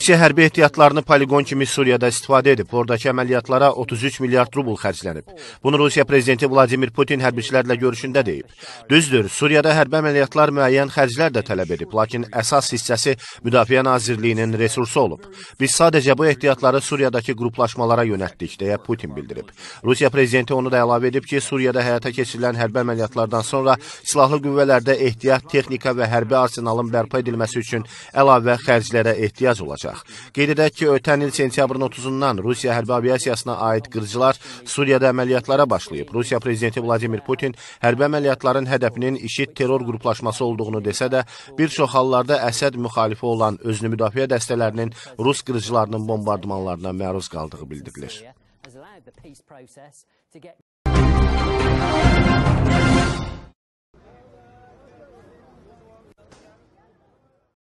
Rusiya hərbi ehtiyatlarını poligon kimi Suriyada istifadə edib. Oradakı əməliyyatlara 33 milyard rubl xərclənib. Bunu Rusiya prezidenti Vladimir Putin hərbiçilərlə görüşündə deyib. Düzdür, Suriyada hərbi əməliyyatlar müəyyən xərclər də tələb edib, lakin əsas hissəsi Müdafiə Nazirliyinin resursu olub. Biz sadəcə bu ehtiyatları Suriyadakı qruplaşmalara yönəltdik, deyə Putin bildirib. Rusiya prezidenti onu da əlavə edib ki, Suriyada həyata keçirilən hərbi əməliyyatlardan sonra silahlı qüvvələrdə ehtiyat, texnika və hərbi arsenalın bərpa edilməsi üçün əlavə xərclərə ehtiyac olacaq. Qeyd edək ki, ötən il sentyabrın 30-dan Rusiya hərbi aviasiyasına aid qırıcılar Suriyada əməliyyatlara başlayıb. Rusiya prezidenti Vladimir Putin hərbi əməliyyatların hədəfinin IŞİD terror qruplaşması olduğunu desə də, bir çox hallarda Əsəd müxalifi olan özünü müdafiə dəstələrinin Rus qırıcılarının bombardmanlarına məruz qaldığı bildirilir.